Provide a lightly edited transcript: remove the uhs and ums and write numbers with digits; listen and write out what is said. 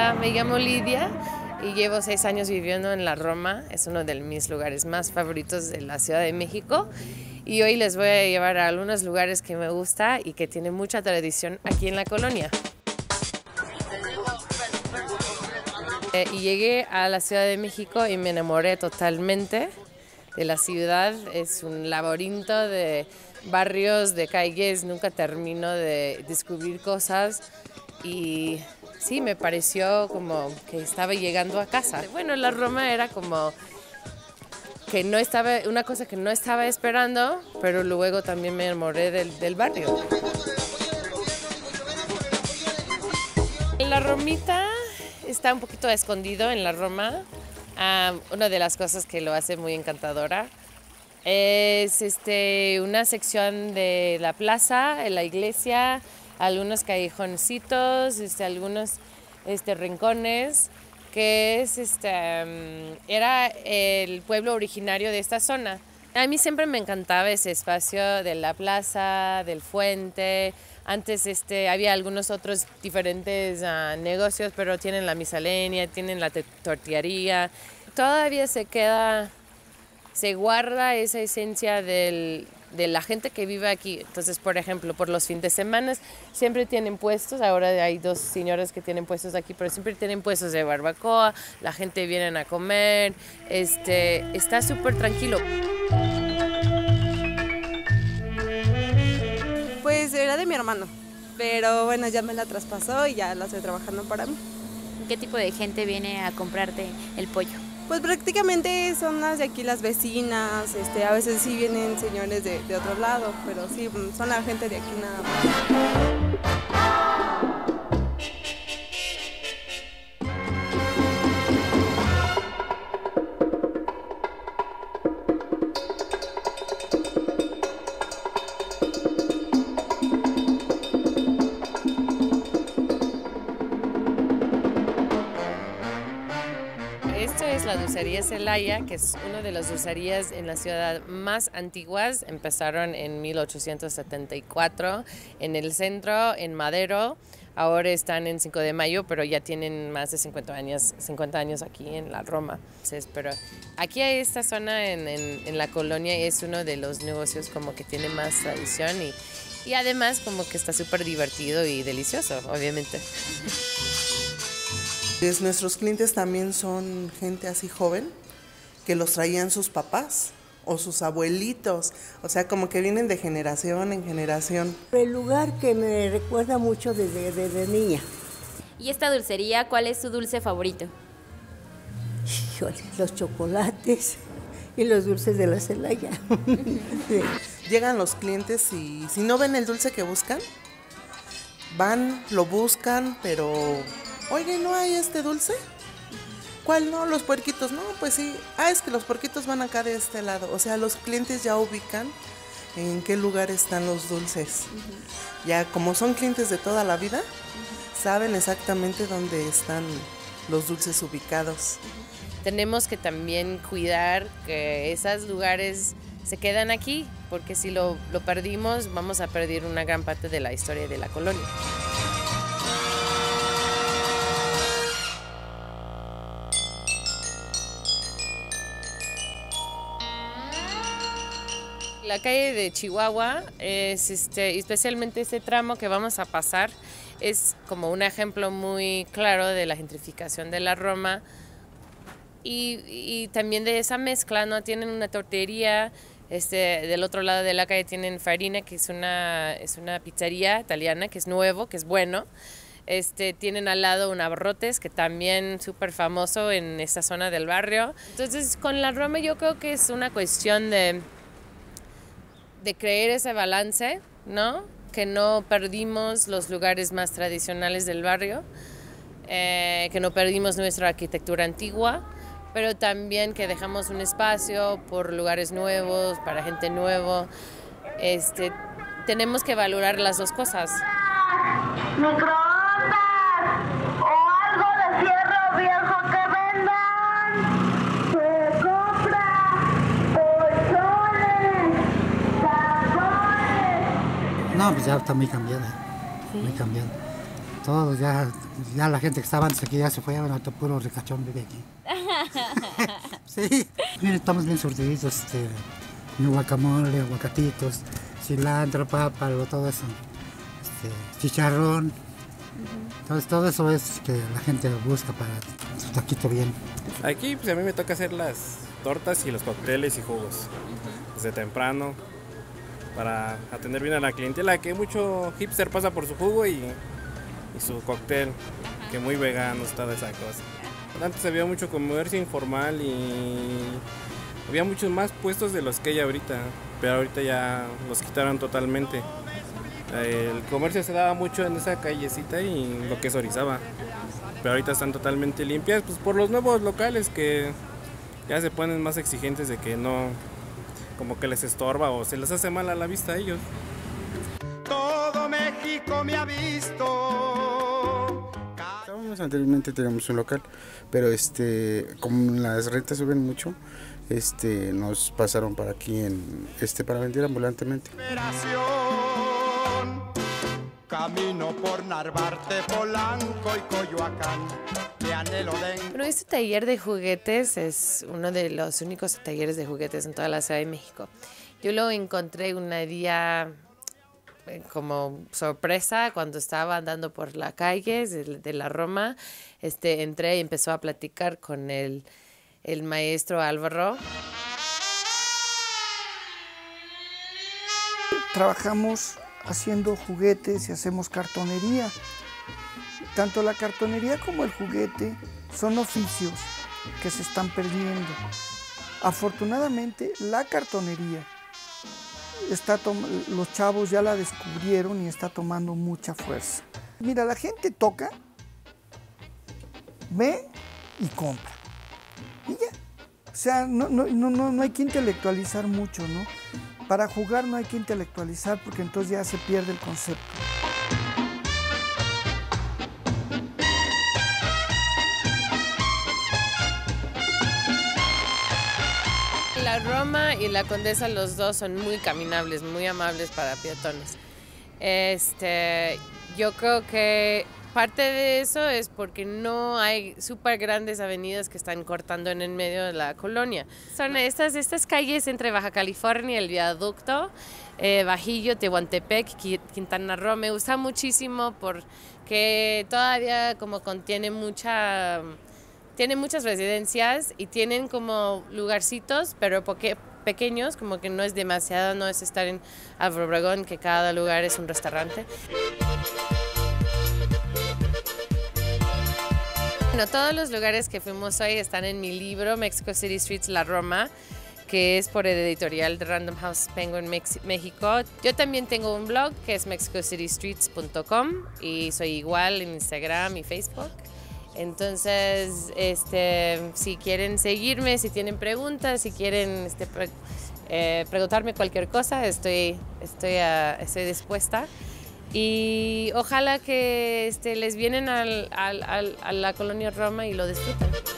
Hola, me llamo Lidia y llevo 6 años viviendo en la Roma. Es uno de mis lugares más favoritos de la Ciudad de México. Y hoy les voy a llevar a algunos lugares que me gusta y que tienen mucha tradición aquí en la colonia. Y llegué a la Ciudad de México y me enamoré totalmente de la ciudad. Es un laberinto de barrios, de calles, nunca termino de descubrir cosas y sí, me pareció como que estaba llegando a casa. Bueno, la Roma era como que no estaba, una cosa que no estaba esperando, pero luego también me enamoré del barrio. La Romita está un poquito escondido en la Roma. Una de las cosas que lo hace muy encantadora es una sección de la plaza, de la iglesia, algunos callejoncitos, algunos rincones, que era el pueblo originario de esta zona. A mí siempre me encantaba ese espacio de la plaza, del fuente. Antes había algunos otros diferentes negocios, pero tienen la miscelánea, tienen la tortillería. Todavía se guarda esa esencia de la gente que vive aquí. Entonces, por ejemplo, por los fines de semana siempre tienen puestos. Ahora hay 2 señoras que tienen puestos aquí, pero siempre tienen puestos de barbacoa. La gente viene a comer. Está súper tranquilo. Pues era de mi hermano, pero bueno, ya me la traspasó y ya la estoy trabajando para mí. ¿Qué tipo de gente viene a comprarte el pollo? Pues prácticamente son las de aquí, las vecinas, a veces sí vienen señores de otro lado, pero sí, son la gente de aquí nada más. Esto es la dulcería Celaya, que es una de las dulcerías en la ciudad más antiguas. Empezaron en 1874 en el centro, en Madero. Ahora están en 5 de Mayo, pero ya tienen más de 50 años aquí en la Roma. Entonces, pero aquí hay esta zona en la colonia y es uno de los negocios como que tiene más tradición y además como que está súper divertido y delicioso, obviamente. Nuestros clientes también son gente así joven, que los traían sus papás o sus abuelitos, o sea, como que vienen de generación en generación. El lugar que me recuerda mucho desde niña. ¿Y esta dulcería, cuál es su dulce favorito? Híjole, los chocolates y los dulces de la Celaya. Sí. Llegan los clientes y si no ven el dulce que buscan, van, lo buscan, pero... Oye, ¿no hay este dulce? ¿Cuál no? Los puerquitos. No, pues sí. Es que los puerquitos van acá de este lado. O sea, los clientes ya ubican en qué lugar están los dulces. Ya como son clientes de toda la vida, saben exactamente dónde están los dulces ubicados. Tenemos que también cuidar que esos lugares se quedan aquí, porque si lo perdimos, vamos a perder una gran parte de la historia de la colonia. La calle de Chihuahua es especialmente este tramo que vamos a pasar, es como un ejemplo muy claro de la gentrificación de la Roma y también de esa mezcla, ¿no? Tienen una tortería, del otro lado de la calle tienen Farina, que es una pizzería italiana, que es nuevo, que es bueno. Tienen al lado un Abarrotes, que también súper famoso en esta zona del barrio. Entonces, con la Roma yo creo que es una cuestión de creer ese balance, ¿no? Que no perdimos los lugares más tradicionales del barrio, que no perdimos nuestra arquitectura antigua, pero también que dejamos un espacio por lugares nuevos, para gente nueva. Tenemos que valorar las 2 cosas. Microondas o algo de fierro viejo que vendan. Se compra colchones, tazones. No, pues ya está muy cambiada, muy cambiada. Todo ya Ya la gente que estaba antes aquí ya se fue, ahora puro ricachón vive aquí. Sí, miren, estamos bien surtiditos, guacamole, aguacatitos, cilantro, papa, todo eso, chicharrón. Entonces todo eso es que la gente busca para su taquito bien. Aquí pues a mí me toca hacer las tortas y los cócteles y jugos desde temprano para atender bien a la clientela, que mucho hipster pasa por su jugo y su cóctel, que muy vegano está de esa cosa. Antes había mucho comercio informal y había muchos más puestos de los que hay ahorita, pero ahorita ya los quitaron totalmente. El comercio se daba mucho en esa callecita y lo que es Orizaba, pero ahorita están totalmente limpias pues por los nuevos locales que ya se ponen más exigentes de que no, como que les estorba o se les hace mal a la vista a ellos. Todo México me ha visto. Anteriormente teníamos un local, pero como las rentas suben mucho, nos pasaron para aquí para vender ambulantemente. Camino por Narvarte, Polanco y Coyoacán. Bueno, este taller de juguetes es uno de los únicos talleres de juguetes en toda la Ciudad de México. Yo lo encontré un día como sorpresa cuando estaba andando por la calle de la Roma. Entré y empezó a platicar con el maestro Álvaro. Trabajamos haciendo juguetes y hacemos cartonería. Tanto la cartonería como el juguete son oficios que se están perdiendo. Afortunadamente, la cartonería los chavos ya la descubrieron y está tomando mucha fuerza. Mira, la gente toca, ve y compra. Y ya. O sea, no hay que intelectualizar mucho, ¿no? Para jugar no hay que intelectualizar porque entonces ya se pierde el concepto. La Roma y la Condesa, los dos son muy caminables, muy amables para peatones. Yo creo que parte de eso es porque no hay súper grandes avenidas que están cortando en el medio de la colonia. Son estas calles entre Baja California, el Viaducto, Bajillo, Tehuantepec, Quintana Roo. Me gusta muchísimo porque todavía como contiene tienen muchas residencias y tienen como lugarcitos, pero pequeños, como que no es demasiado, no es estar en Álvaro Obregón, que cada lugar es un restaurante. Bueno, todos los lugares que fuimos hoy están en mi libro, Mexico City Streets, La Roma, que es por el editorial de Random House Penguin México. Yo también tengo un blog que es mexicocitystreets.com y soy igual en Instagram y Facebook. Entonces, si quieren seguirme, si tienen preguntas, si quieren preguntarme cualquier cosa, estoy dispuesta. Y ojalá que les vienen a la colonia Roma y lo disfruten.